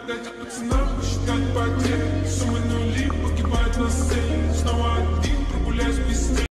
дать пацанам посчитать потери. Суммы нули погибают на сцене. Снова один прогуляюсь без тени.